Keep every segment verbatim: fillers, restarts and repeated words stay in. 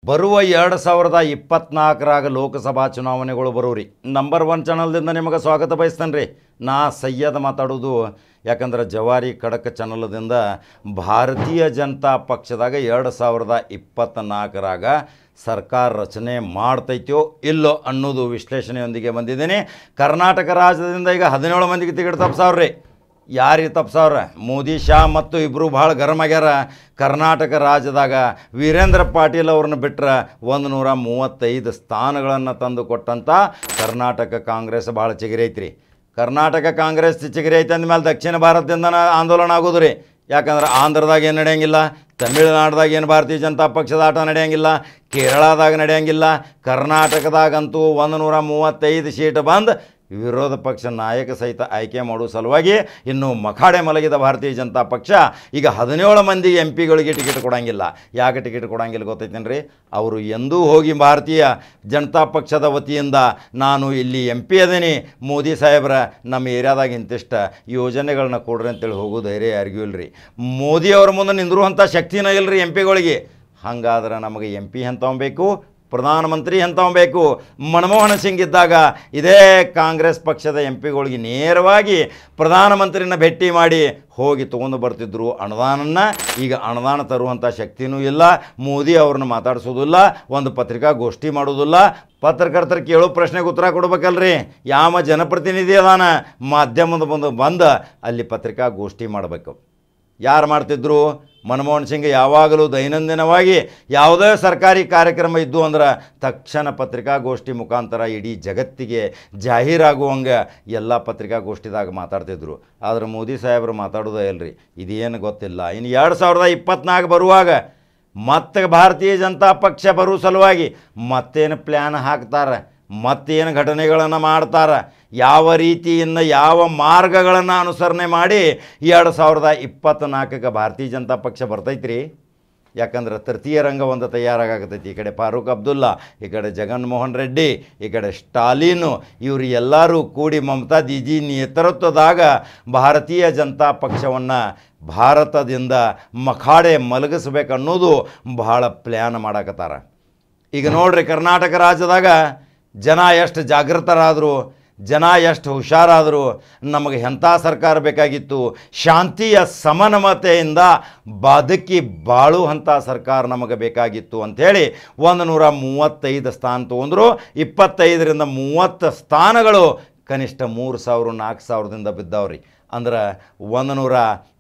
ಬರುವ ಎರಡು ಸಾವಿರದ ಇಪ್ಪತ್ನಾಲ್ಕರಾಗ ಲೋಕಸಭಾ ಚುನಾವಣೆಗಳು ಬರೋರಿ. ನಂಬರ್ ಒನ್ ಚಾನಲ್ದಿಂದ ನಿಮಗೆ ಸ್ವಾಗತ ಬಯಸ್ತೇನೆ ರೀ. ನಾ ಸಯ್ಯದ್ ಮಾತಾಡೋದು. ಯಾಕಂದ್ರೆ ಜವಾರಿ ಖಡಕ್ ಚಾನಲ್ದಿಂದ ಭಾರತೀಯ ಜನತಾ ಪಕ್ಷದಾಗ ಎರಡು ಸಾವಿರದ ಇಪ್ಪತ್ತ್ನಾಲ್ಕರಾಗ ಸರ್ಕಾರ ರಚನೆ ಮಾಡ್ತೈತೋ ಇಲ್ಲೋ ಅನ್ನೋದು ವಿಶ್ಲೇಷಣೆಯೊಂದಿಗೆ ಬಂದಿದ್ದೀನಿ. ಕರ್ನಾಟಕ ರಾಜ್ಯದಿಂದ ಈಗ ಹದಿನೇಳು ಮಂದಿಗೆ ಟಿಕೆಟ್ ತಪ್ಪಿಸವ್ರಿ. ಯಾರಿಗೆ ತಪ್ಪಿಸವ್ರ? ಮೋದಿ ಶಾ ಮತ್ತು ಇಬ್ಬರು ಭಾಳ ಗರಂ ಆಗ್ಯಾರ. ಕರ್ನಾಟಕ ರಾಜ್ಯದಾಗ ವೀರೇಂದ್ರ ಪಾಟೀಲ್ ಅವ್ರನ್ನ ಬಿಟ್ಟರೆ ಒಂದು ನೂರ ಮೂವತ್ತೈದು ಸ್ಥಾನಗಳನ್ನು ತಂದು ಕೊಟ್ಟಂಥ ಕರ್ನಾಟಕ ಕಾಂಗ್ರೆಸ್ ಭಾಳ ಚಿಗರಿ ಐತ್ರಿ. ಕರ್ನಾಟಕ ಕಾಂಗ್ರೆಸ್ ಚಿಗರಿ ಐತೆ ಅಂದಮೇಲೆ ದಕ್ಷಿಣ ಭಾರತದಿಂದ ಆಂದೋಲನ ಆಗೋದು ರೀ. ಯಾಕಂದ್ರೆ ಆಂಧ್ರದಾಗ ಏನು ನಡೆಯಂಗಿಲ್ಲ, ತಮಿಳುನಾಡ್ದಾಗ ಏನು ಭಾರತೀಯ ಜನತಾ ಪಕ್ಷದ ಆಟ ನಡೆಯಂಗಿಲ್ಲ, ಕೇರಳದಾಗ ನಡೆಯಂಗಿಲ್ಲ. ಕರ್ನಾಟಕದಾಗಂತೂ ಒಂದು ನೂರ ಮೂವತ್ತೈದು ಸೀಟ್ ಬಂದು ವಿರೋಧ ಪಕ್ಷ ನಾಯಕ ಸಹಿತ ಆಯ್ಕೆ ಮಾಡುವ ಸಲುವಾಗಿ ಇನ್ನು ಮಖಾಡೆ ಮಲಗಿದ ಭಾರತೀಯ ಜನತಾ ಪಕ್ಷ ಈಗ ಹದಿನೇಳು ಮಂದಿ ಎಂ ಪಿಗಳಿಗೆ ಟಿಕೆಟ್ ಕೊಡೋಂಗಿಲ್ಲ. ಯಾಕೆ ಟಿಕೆಟ್ ಕೊಡೋಂಗಿಲ್ಲ ಗೊತ್ತೈತೇನು ರೀ? ಅವರು ಎಂದೂ ಹೋಗಿ ಭಾರತೀಯ ಜನತಾ ಪಕ್ಷದ ವತಿಯಿಂದ ನಾನು ಇಲ್ಲಿ ಎಂ ಪಿ ಅದೇನಿ, ಮೋದಿ ಸಾಹೇಬ್ರ ನಮ್ಮ ಏರಿಯಾದಾಗ ಇಂತಿಷ್ಟ ಯೋಜನೆಗಳನ್ನ ಕೊಡ್ರಿ ಅಂತೇಳಿ ಹೋಗೋ ಧೈರ್ಯ ಯಾರಿಗೂ ಇಲ್ಲ ರೀ. ಮೋದಿಯವ್ರ ಮುಂದೆ ನಿಂದಿರುವಂಥ ಶಕ್ತಿನೂ ಇಲ್ಲ ರೀ ಎಂ ಪಿಗಳಿಗೆ. ಹಾಗಾದ್ರೆ ನಮಗೆ ಎಂ ಪಿ ಎಂಥವ್ ಬೇಕು, ಪ್ರಧಾನಮಂತ್ರಿ ಎಂಥವ್ ಬೇಕು. ಮನಮೋಹನ್ ಸಿಂಗ್ ಇದ್ದಾಗ ಇದೇ ಕಾಂಗ್ರೆಸ್ ಪಕ್ಷದ ಎಂ ಪಿಗಳಿಗೆ ನೇರವಾಗಿ ಪ್ರಧಾನಮಂತ್ರಿನ ಭೇಟಿ ಮಾಡಿ ಹೋಗಿ ತೊಗೊಂಡು ಬರ್ತಿದ್ರು ಅನುದಾನನ್ನು. ಈಗ ಅನುದಾನ ತರುವಂಥ ಶಕ್ತಿನೂ ಇಲ್ಲ. ಮೋದಿ ಅವ್ರನ್ನ ಮಾತಾಡಿಸೋದಿಲ್ಲ, ಒಂದು ಪತ್ರಿಕಾಗೋಷ್ಠಿ ಮಾಡೋದಿಲ್ಲ. ಪತ್ರಕರ್ತರು ಕೇಳೋ ಪ್ರಶ್ನೆಗೆ ಉತ್ತರ ಕೊಡ್ಬೇಕಲ್ರಿ. ಯಾವ ಜನಪ್ರತಿನಿಧಿ ಅದಾನ ಮಾಧ್ಯಮದ ಬಂದು ಬಂದು ಅಲ್ಲಿ ಪತ್ರಿಕಾಗೋಷ್ಠಿ ಮಾಡಬೇಕು. ಯಾರು ಮಾಡ್ತಿದ್ರು? ಮನಮೋಹನ್ ಸಿಂಗ್ ಯಾವಾಗಲೂ ದೈನಂದಿನವಾಗಿ ಯಾವುದೇ ಸರ್ಕಾರಿ ಕಾರ್ಯಕ್ರಮ ಇದ್ದು ಅಂದ್ರೆ ತಕ್ಷಣ ಪತ್ರಿಕಾಗೋಷ್ಠಿ ಮುಖಾಂತರ ಇಡೀ ಜಗತ್ತಿಗೆ ಜಾಹೀರಾಗುವಂಗೆ ಎಲ್ಲ ಪತ್ರಿಕಾಗೋಷ್ಠಿದಾಗ ಮಾತಾಡ್ತಿದ್ರು. ಆದರೆ ಮೋದಿ ಸಾಹೇಬರು ಮಾತಾಡೋದೇ ಇಲ್ಲರಿ. ಇದೇನು ಗೊತ್ತಿಲ್ಲ. ಇನ್ನು ಎರಡು ಸಾವಿರದ ಇಪ್ಪತ್ತ್ನಾಲ್ಕು ಬರುವಾಗ ಮತ್ತೆ ಭಾರತೀಯ ಜನತಾ ಪಕ್ಷ ಬರೋ ಸಲುವಾಗಿ ಮತ್ತೇನು ಪ್ಲ್ಯಾನ್ ಹಾಕ್ತಾರೆ, ಮತ್ತೇನು ಘಟನೆಗಳನ್ನು ಮಾಡ್ತಾರೆ, ಯಾವ ರೀತಿಯಿಂದ ಯಾವ ಮಾರ್ಗಗಳನ್ನು ಅನುಸರಣೆ ಮಾಡಿ ಎರಡು ಸಾವಿರದ ಇಪ್ಪತ್ತ್ನಾಲ್ಕಕ್ಕೆ ಭಾರತೀಯ ಜನತಾ ಪಕ್ಷ ಬರ್ತೈತ್ರಿ. ಯಾಕಂದ್ರೆ ತೃತೀಯ ರಂಗ ಒಂದು ತಯಾರಾಗತೈತಿ. ಈ ಕಡೆ ಫಾರೂಕ್ ಅಬ್ದುಲ್ಲಾ, ಈ ಕಡೆ ಜಗನ್ಮೋಹನ್ ರೆಡ್ಡಿ, ಈ ಕಡೆ ಸ್ಟಾಲಿನು, ಇವರು ಎಲ್ಲರೂ ಕೂಡಿ ಮಮತಾ ದೀದಿ ನೇತೃತ್ವದಾಗ ಭಾರತೀಯ ಜನತಾ ಪಕ್ಷವನ್ನು ಭಾರತದಿಂದ ಮಖಾಡೆ ಮಲಗಿಸ್ಬೇಕನ್ನೋದು ಬಹಳ ಪ್ಲ್ಯಾನ್ ಮಾಡಕತ್ತಾರ. ಈಗ ನೋಡ್ರಿ, ಕರ್ನಾಟಕ ರಾಜ್ಯದಾಗ ಜನ ಎಷ್ಟು ಜಾಗೃತರಾದರು, ಜನ ಎಷ್ಟು ಹುಷಾರಾದರು. ನಮಗೆ ಎಂಥ ಸರ್ಕಾರ ಬೇಕಾಗಿತ್ತು? ಶಾಂತಿಯ ಸಮನ್ವತೆಯಿಂದ ಬದುಕಿ ಬಾಳುವಂಥ ಸರ್ಕಾರ ನಮಗೆ ಬೇಕಾಗಿತ್ತು ಅಂಥೇಳಿ ಒಂದು ನೂರ ಮೂವತ್ತೈದು ಸ್ಥಾನ ತೊಗೊಂಡ್ರು. ಇಪ್ಪತ್ತೈದರಿಂದ ಮೂವತ್ತು ಸ್ಥಾನಗಳು ಕನಿಷ್ಠ ಮೂರು ಸಾವಿರ ನಾಲ್ಕು ಸಾವಿರದಿಂದ ಬಿದ್ದವ್ರಿ. ಅಂದ್ರೆ ಒಂದು ನೂರ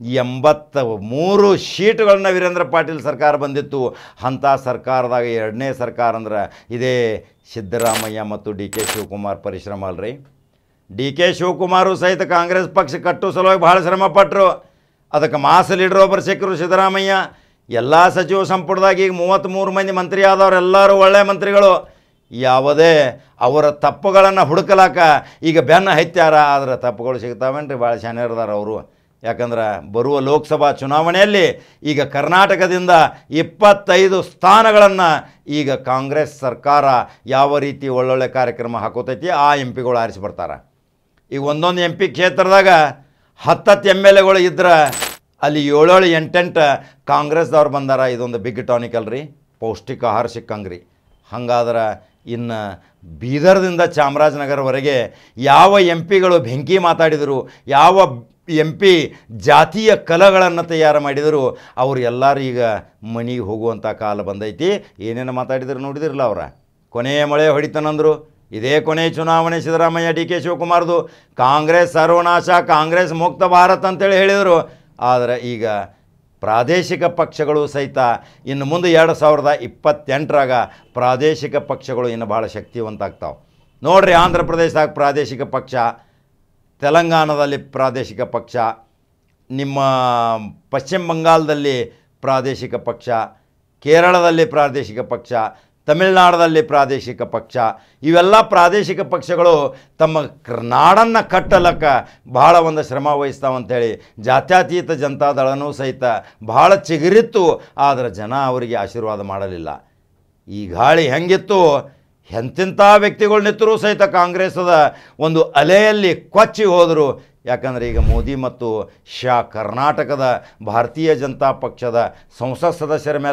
ಎಂಬತ್ತ ಮೂರು ಸೀಟುಗಳನ್ನ ವೀರೇಂದ್ರ ಪಾಟೀಲ್ ಸರ್ಕಾರ ಬಂದಿತ್ತು. ಅಂಥ ಸರ್ಕಾರದಾಗ ಎರಡನೇ ಸರ್ಕಾರ ಅಂದ್ರೆ ಇದೇ ಸಿದ್ದರಾಮಯ್ಯ ಮತ್ತು ಡಿ ಕೆ ಶಿವಕುಮಾರ್ ಪರಿಶ್ರಮ ಅಲ್ರಿ. ಡಿ ಕೆ ಶಿವಕುಮಾರು ಸಹಿತ ಕಾಂಗ್ರೆಸ್ ಪಕ್ಷ ಕಟ್ಟೋ ಸಲುವಾಗಿ ಭಾಳ ಶ್ರಮಪಟ್ಟರು. ಅದಕ್ಕೆ ಮಾಸ್ ಲೀಡರ್ ಒಬ್ಬರು ಸಿಕ್ಕರು ಸಿದ್ದರಾಮಯ್ಯ. ಎಲ್ಲ ಸಚಿವ ಸಂಪುಟದಾಗ ಈಗ ಮೂವತ್ತ್ಮೂರು ಮಂದಿ ಮಂತ್ರಿ ಆದವ್ರು ಎಲ್ಲರೂ ಒಳ್ಳೆಯ ಮಂತ್ರಿಗಳು. ಯಾವುದೇ ಅವರ ತಪ್ಪುಗಳನ್ನು ಹುಡುಕಲಾಕ ಈಗ ಬೆನ್ನ ಹತ್ಯಾರ. ಆದರೆ ತಪ್ಪುಗಳು ಸಿಗ್ತಾವೇನ್ರಿ? ಭಾಳ ಶಾನ್ಯರ್ದಾರ ಅವರು. ಯಾಕಂದ್ರೆ ಬರುವ ಲೋಕಸಭಾ ಚುನಾವಣೆಯಲ್ಲಿ ಈಗ ಕರ್ನಾಟಕದಿಂದ ಇಪ್ಪತ್ತೈದು ಸ್ಥಾನಗಳನ್ನು ಈಗ ಕಾಂಗ್ರೆಸ್ ಸರ್ಕಾರ ಯಾವ ರೀತಿ ಒಳ್ಳೊಳ್ಳೆ ಕಾರ್ಯಕ್ರಮ ಹಾಕೋತೈತಿ ಆ ಎಂ ಪಿಗಳು ಆರಿಸಿ ಬರ್ತಾರೆ. ಈಗ ಒಂದೊಂದು ಎಂ ಪಿ ಕ್ಷೇತ್ರದಾಗ ಹತ್ತತ್ತು ಎಮ್ ಎಲ್ ಎಗಳು ಇದ್ರೆ ಅಲ್ಲಿ ಏಳೇಳು ಎಂಟೆಂಟು ಕಾಂಗ್ರೆಸ್ದವ್ರು ಬಂದಾರ. ಇದೊಂದು ಬಿಗ್ ಟಾನಿಕ್ ಅಲ್ರಿ, ಪೌಷ್ಟಿಕ ಆಹಾರ ಸಿಕ್ಕಂಗ್ರಿ. ಹಂಗಾದ್ರೆ ಇನ್ನು ಬೀದರ್ದಿಂದ ಚಾಮರಾಜನಗರವರೆಗೆ ಯಾವ ಎಂ ಪಿಗಳು ಬೆಂಕಿ ಮಾತಾಡಿದರು, ಯಾವ ಎಂ ಪಿ ಜಾತಿಯ ಕಲಗಳನ್ನು ತಯಾರು ಮಾಡಿದರು, ಅವರು ಎಲ್ಲರೂ ಈಗ ಮನೆಗೆ ಹೋಗುವಂಥ ಕಾಲ ಬಂದೈತಿ. ಏನೇನು ಮಾತಾಡಿದ್ರು ನೋಡಿದಿರಲ್ಲ ಅವರ. ಕೊನೆಯ ಮಳೆ ಹೊಡಿತಾನಂದರು. ಇದೇ ಕೊನೆ ಚುನಾವಣೆ ಸಿದ್ದರಾಮಯ್ಯ ಡಿ ಕೆ ಶಿವಕುಮಾರ್ದು. ಕಾಂಗ್ರೆಸ್ ಸರ್ವನಾಶ, ಕಾಂಗ್ರೆಸ್ ಮುಕ್ತ ಭಾರತ್ ಅಂತೇಳಿ ಹೇಳಿದರು. ಆದರೆ ಈಗ ಪ್ರಾದೇಶಿಕ ಪಕ್ಷಗಳು ಸಹಿತ ಇನ್ನು ಮುಂದೆ ಎರಡು ಸಾವಿರದ ಇಪ್ಪತ್ತೆಂಟರಾಗ ಪ್ರಾದೇಶಿಕ ಪಕ್ಷಗಳು ಇನ್ನು ಭಾಳ ಶಕ್ತಿವಂತ ಆಗ್ತಾವೆ. ನೋಡಿರಿ, ಆಂಧ್ರ ಪ್ರದೇಶದಾಗ ಪ್ರಾದೇಶಿಕ ಪಕ್ಷ, ತೆಲಂಗಾಣದಲ್ಲಿ ಪ್ರಾದೇಶಿಕ ಪಕ್ಷ, ನಿಮ್ಮ ಪಶ್ಚಿಮ ಬಂಗಾಳದಲ್ಲಿ ಪ್ರಾದೇಶಿಕ ಪಕ್ಷ, ಕೇರಳದಲ್ಲಿ ಪ್ರಾದೇಶಿಕ ಪಕ್ಷ, ತಮಿಳುನಾಡಲ್ಲಿ ಪ್ರಾದೇಶಿಕ ಪಕ್ಷ. ಇವೆಲ್ಲ ಪ್ರಾದೇಶಿಕ ಪಕ್ಷಗಳು ತಮ್ಮ ನಾಡನ್ನು ಕಟ್ಟಲಕ್ಕೆ ಭಾಳ ಒಂದು ಶ್ರಮ ವಹಿಸ್ತಾವಂಥೇಳಿ ಜಾತ್ಯತೀತ ಜನತಾದಳನೂ ಸಹಿತ ಭಾಳ ಚಿಗುರಿತ್ತು. ಆದರೆ ಜನ ಅವರಿಗೆ ಆಶೀರ್ವಾದ ಮಾಡಲಿಲ್ಲ. ಈ ಗಾಳಿ ಹೆಂಗಿತ್ತು? ಎಂತೆಂಥ ವ್ಯಕ್ತಿಗಳು ನಿಂತರೂ ಸಹಿತ ಕಾಂಗ್ರೆಸ್ಸದ ಒಂದು ಅಲೆಯಲ್ಲಿ ಕೊಚ್ಚಿ ಹೋದರು. ಯಾಕಂದರೆ ಈಗ ಮೋದಿ ಮತ್ತು ಶಾ ಕರ್ನಾಟಕದ ಭಾರತೀಯ ಜನತಾ ಪಕ್ಷದ ಸಂಸತ್ ಸದಸ್ಯರ ಮೇಲೆ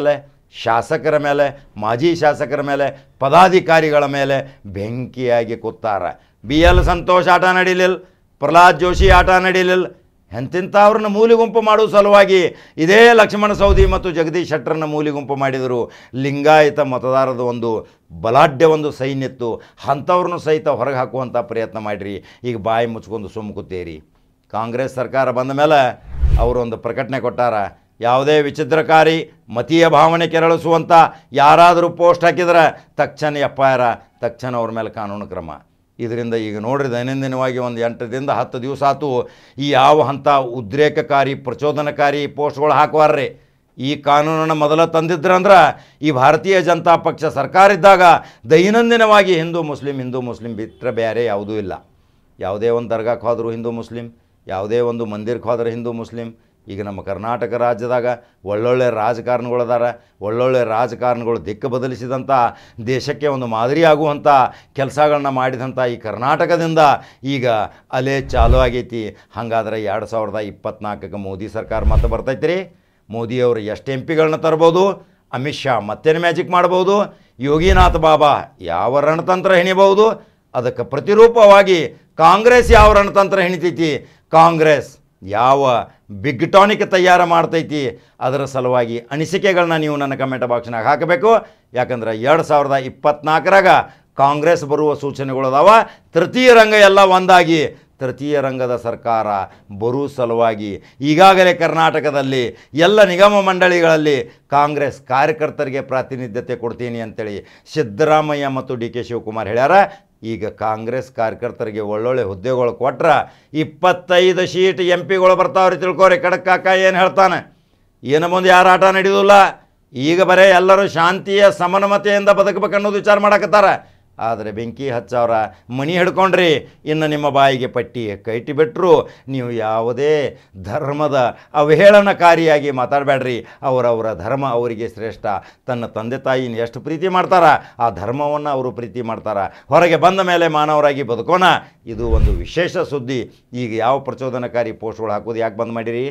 ಶಾಸಕರ ಮೇಲೆ, ಮಾಜಿ ಶಾಸಕರ ಮೇಲೆ, ಪದಾಧಿಕಾರಿಗಳ ಮೇಲೆ ಬೆಂಕಿಯಾಗಿ ಕೂತಾರ. ಬಿ ಎಲ್ ಸಂತೋಷ್ ಆಟ ನಡೀಲಿಲ್ಲ, ಪ್ರಹ್ಲಾದ್ ಜೋಶಿ ಆಟ ನಡೀಲಿಲ್ಲ. ಎಂತಿಂಥವ್ರನ್ನ ಮೂಲಿಗುಂಪು ಮಾಡುವ ಸಲುವಾಗಿ ಇದೇ ಲಕ್ಷ್ಮಣ ಸವದಿ ಮತ್ತು ಜಗದೀಶ್ ಶೆಟ್ಟರನ್ನ ಮೂಲಿಗುಂಪು ಮಾಡಿದರು. ಲಿಂಗಾಯತ ಮತದಾರದ ಒಂದು ಬಲಾಢ್ಯ ಒಂದು ಸೈನ್ಯತ್ತು, ಅಂಥವ್ರನ್ನೂ ಸಹಿತ ಹೊರಗೆ ಹಾಕುವಂಥ ಪ್ರಯತ್ನ ಮಾಡಿರಿ. ಈಗ ಬಾಯಿ ಮುಚ್ಕೊಂಡು ಸುಮ್ಮ ಕೂತೀರಿ. ಕಾಂಗ್ರೆಸ್ ಸರ್ಕಾರ ಬಂದ ಮೇಲೆ ಅವರೊಂದು ಪ್ರಕಟಣೆ ಕೊಟ್ಟಾರ. ಯಾವುದೇ ವಿಚಿತ್ರಕಾರಿ ಮತೀಯ ಭಾವನೆ ಕೆರಳಿಸುವಂಥ ಯಾರಾದರೂ ಪೋಸ್ಟ್ ಹಾಕಿದ್ರೆ ತಕ್ಷಣ ಎಫ್ ಐ ಆರ್, ತಕ್ಷಣ ಅವ್ರ ಮೇಲೆ ಕಾನೂನು ಕ್ರಮ. ಇದರಿಂದ ಈಗ ನೋಡ್ರಿ ದೈನಂದಿನವಾಗಿ ಒಂದು ಎಂಟರಿಂದ ಹತ್ತು ದಿವಸ ಆತು ಈ ಯಾವ ಹಂತ ಉದ್ರೇಕಕಾರಿ ಪ್ರಚೋದನಕಾರಿ ಪೋಸ್ಟ್ಗಳು ಹಾಕುವಾರ್ರಿ. ಈ ಕಾನೂನನ್ನು ಮೊದಲ ತಂದಿದ್ರಂದ್ರೆ ಈ ಭಾರತೀಯ ಜನತಾ ಪಕ್ಷ ಸರ್ಕಾರ ಇದ್ದಾಗ ದೈನಂದಿನವಾಗಿ ಹಿಂದೂ ಮುಸ್ಲಿಂ ಹಿಂದೂ ಮುಸ್ಲಿಂ ಬಿಟ್ಟರೆ ಬೇರೆ ಯಾವುದೂ ಇಲ್ಲ. ಯಾವುದೇ ಒಂದು ದರ್ಗಾಕ್ಕೆ ಹೋದರೂ ಹಿಂದೂ ಮುಸ್ಲಿಂ, ಯಾವುದೇ ಒಂದು ಮಂದಿರಕ್ಕೆ ಹೋದ್ರೆ ಹಿಂದೂ ಮುಸ್ಲಿಂ. ಈಗ ನಮ್ಮ ಕರ್ನಾಟಕ ರಾಜ್ಯದಾಗ ಒಳ್ಳೊಳ್ಳೆ ರಾಜಕಾರಣಿಗಳದಾರ. ಒಳ್ಳೊಳ್ಳೆ ರಾಜಕಾರಣಿಗಳು ದಿಕ್ಕು ಬದಲಿಸಿದಂಥ, ದೇಶಕ್ಕೆ ಒಂದು ಮಾದರಿ ಆಗುವಂಥ ಕೆಲಸಗಳನ್ನ ಮಾಡಿದಂಥ ಈ ಕರ್ನಾಟಕದಿಂದ ಈಗ ಅಲೆ ಚಾಲು ಆಗೈತಿ. ಹಾಗಾದ್ರೆ ಎರಡು ಸಾವಿರದ ಇಪ್ಪತ್ತ್ನಾಲ್ಕಕ್ಕೆ ಮೋದಿ ಸರ್ಕಾರ ಮತ್ತೆ ಬರ್ತೈತೆ ರೀ. ಮೋದಿಯವರು ಎಷ್ಟು ಎಂ ಪಿಗಳನ್ನ ತರ್ಬೋದು, ಅಮಿತ್ ಶಾ ಮತ್ತೇನು ಮ್ಯಾಜಿಕ್ ಮಾಡ್ಬೋದು, ಯೋಗಿನಾಥ್ ಬಾಬಾ ಯಾವ ರಣತಂತ್ರ ಹೆಣಿಬಹುದು, ಅದಕ್ಕೆ ಪ್ರತಿರೂಪವಾಗಿ ಕಾಂಗ್ರೆಸ್ ಯಾವ ರಣತಂತ್ರ ಹೆಣಿತೈತಿ, ಕಾಂಗ್ರೆಸ್ ಯಾವ ಬಿಗ್ ಟಾನಿಕ್ ತಯಾರು ಮಾಡ್ತೈತಿ, ಅದರ ಸಲುವಾಗಿ ಅನಿಸಿಕೆಗಳನ್ನ ನೀವು ನನ್ನ ಕಮೆಂಟ್ ಬಾಕ್ಸ್ನಾಗ ಹಾಕಬೇಕು. ಯಾಕಂದ್ರೆ ಎರಡು ಸಾವಿರದ ಇಪ್ಪತ್ತ್ನಾಲ್ಕರಾಗ ಕಾಂಗ್ರೆಸ್ ಬರುವ ಸೂಚನೆಗಳದಾವ. ತೃತೀಯ ರಂಗ ಎಲ್ಲ ಒಂದಾಗಿ ತೃತೀಯ ರಂಗದ ಸರ್ಕಾರ ಬರುವ ಸಲುವಾಗಿ ಈಗಾಗಲೇ ಕರ್ನಾಟಕದಲ್ಲಿ ಎಲ್ಲ ನಿಗಮ ಮಂಡಳಿಗಳಲ್ಲಿ ಕಾಂಗ್ರೆಸ್ ಕಾರ್ಯಕರ್ತರಿಗೆ ಪ್ರಾತಿನಿಧ್ಯತೆ ಕೊಡ್ತೀನಿ ಅಂತೇಳಿ ಸಿದ್ದರಾಮಯ್ಯ ಮತ್ತು ಡಿ ಕೆ ಶಿವಕುಮಾರ್ ಹೇಳ್ಯಾರ. ಈಗ ಕಾಂಗ್ರೆಸ್ ಕಾರ್ಯಕರ್ತರಿಗೆ ಒಳ್ಳೊಳ್ಳೆ ಹುದ್ದೆಗಳು ಕೊಟ್ರೆ ಇಪ್ಪತ್ತೈದು ಸೀಟ್ ಎಂ ಪಿಗಳು ಬರ್ತಾವ್ರಿ. ತಿಳ್ಕೊರಿ, ಖಡಕ್ ಕಾಕ ಏನು ಹೇಳ್ತಾನೆ, ಏನು ಮುಂದೆ ಯಾರು ಆಟ ನಡೆಯೋದಿಲ್ಲ. ಈಗ ಬರೀ ಎಲ್ಲರೂ ಶಾಂತಿಯ ಸಮನ್ವತೆಯಿಂದ ಬದುಕಬೇಕನ್ನೋದು ವಿಚಾರ ಮಾಡಕತ್ತಾರ. ಆದರೆ ಬೆಂಕಿ ಹಚ್ಚವ್ರ ಮಣಿ ಹಿಡ್ಕೊಂಡ್ರಿ, ಇನ್ನು ನಿಮ್ಮ ಬಾಯಿಗೆ ಪಟ್ಟಿ ಕೈಟಿ ಬಿಟ್ಟರು. ನೀವು ಯಾವುದೇ ಧರ್ಮದ ಅವಹೇಳನಕಾರಿಯಾಗಿ ಮಾತಾಡಬೇಡ್ರಿ. ಅವರವರ ಧರ್ಮ ಅವರಿಗೆ ಶ್ರೇಷ್ಠ. ತನ್ನ ತಂದೆ ತಾಯಿನ ಎಷ್ಟು ಪ್ರೀತಿ ಮಾಡ್ತಾರ ಆ ಧರ್ಮವನ್ನು ಅವರು ಪ್ರೀತಿ ಮಾಡ್ತಾರ. ಹೊರಗೆ ಬಂದ ಮೇಲೆ ಮಾನವರಾಗಿ ಬದುಕೋಣ. ಇದು ಒಂದು ವಿಶೇಷ ಸುದ್ದಿ. ಈಗ ಯಾವ ಪ್ರಚೋದನಕಾರಿ ಪೋಸ್ಟ್ಗಳು ಹಾಕೋದು ಯಾಕೆ ಬಂದ್ ಮಾಡಿರಿ?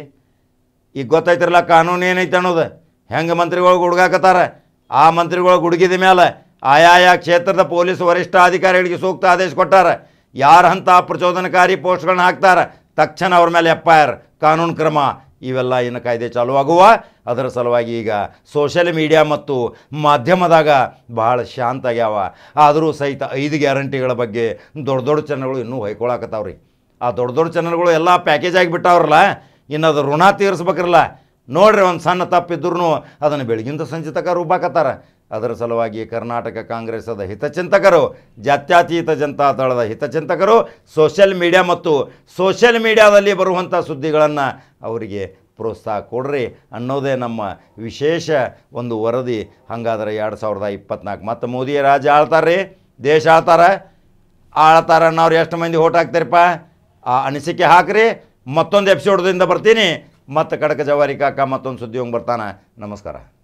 ಈಗ ಗೊತ್ತಾಯ್ತಿರಲ್ಲ ಕಾನೂನು ಏನೈತೆ ಅನ್ನೋದು. ಹೆಂಗೆ ಮಂತ್ರಿಗಳು ಗುಡುಗಾಕತ್ತಾರ, ಆ ಮಂತ್ರಿಗಳು ಗುಡುಗಿದ ಮೇಲೆ ಆಯಾಯ ಕ್ಷೇತ್ರದ ಪೊಲೀಸ್ ವರಿಷ್ಠಾಧಿಕಾರಿಗಳಿಗೆ ಸೂಕ್ತ ಆದೇಶ ಕೊಟ್ಟಾರ. ಯಾರು ಅಂಥ ಪ್ರಚೋದನಕಾರಿ ಪೋಸ್ಟ್ಗಳನ್ನ ಹಾಕ್ತಾರೆ ತಕ್ಷಣ ಅವ್ರ ಮೇಲೆ ಎಫ್ ಐ ಆರ್, ಕಾನೂನು ಕ್ರಮ, ಇವೆಲ್ಲ ಇನ್ನು ಕಾಯ್ದೆ ಚಾಲುವಾಗುವ. ಅದರ ಸಲುವಾಗಿ ಈಗ ಸೋಷಿಯಲ್ ಮೀಡಿಯಾ ಮತ್ತು ಮಾಧ್ಯಮದಾಗ ಭಾಳ ಶಾಂತ ಆಗ್ಯಾವ. ಆದರೂ ಸಹಿತ ಐದು ಗ್ಯಾರಂಟಿಗಳ ಬಗ್ಗೆ ದೊಡ್ಡ ದೊಡ್ಡ ಚಾನಲ್ಗಳು ಇನ್ನೂ ಹೊಯ್ಕೊಳಕತ್ತಾವ್ರಿ. ಆ ದೊಡ್ಡ ದೊಡ್ಡ ಚಾನಲ್ಗಳು ಎಲ್ಲ ಪ್ಯಾಕೇಜ್ ಆಗಿಬಿಟ್ಟಾವ್ರಲ್ಲ, ಇನ್ನು ಅದು ಋಣ ತೀರಿಸ್ಬೇಕ್ರಲ್ಲ. ನೋಡ್ರಿ, ಒಂದು ಸಣ್ಣ ತಪ್ಪಿದ್ರೂ ಅದನ್ನು ಬೆಳಗಿಂದ ಸಂಜೆ ತನಕ ರುಬ್ಬಾಕತ್ತಾರ. ಅದರ ಸಲುವಾಗಿ ಕರ್ನಾಟಕ ಕಾಂಗ್ರೆಸ್ಸದ ಹಿತಚಿಂತಕರು, ಜಾತ್ಯತೀತ ಜನತಾ ದಳದ ಹಿತಚಿಂತಕರು ಸೋಷಿಯಲ್ ಮೀಡಿಯಾ ಮತ್ತು ಸೋಷಿಯಲ್ ಮೀಡಿಯಾದಲ್ಲಿ ಬರುವಂಥ ಸುದ್ದಿಗಳನ್ನು ಅವರಿಗೆ ಪ್ರೋತ್ಸಾಹ ಕೊಡ್ರಿ ಅನ್ನೋದೇ ನಮ್ಮ ವಿಶೇಷ ಒಂದು ವರದಿ. ಹಾಗಾದ್ರೆ ಎರಡು ಸಾವಿರದ ಇಪ್ಪತ್ತ್ನಾಲ್ಕು ಮತ್ತು ಮೋದಿ ರಾಜ್ಯ ಆಳ್ತಾರೆ, ದೇಶ ಆಳ್ತಾರೆ. ಆಳ್ತಾರೆ ಅನ್ನೋರು ಎಷ್ಟು ಮಂದಿ ಓಟ್ ಹಾಕ್ತಾರಪ್ಪ? ಆ ಅನಿಸಿಕೆ ಹಾಕ್ರಿ. ಮತ್ತೊಂದು ಎಪಿಸೋಡ್ದಿಂದ ಬರ್ತೀನಿ. ಮತ್ತು ಕಡಕ ಜವಾರಿ ಕಾಕ ಮತ್ತೊಂದು ಸುದ್ದಿ ಹೋಗಿ ಬರ್ತಾನೆ. ನಮಸ್ಕಾರ.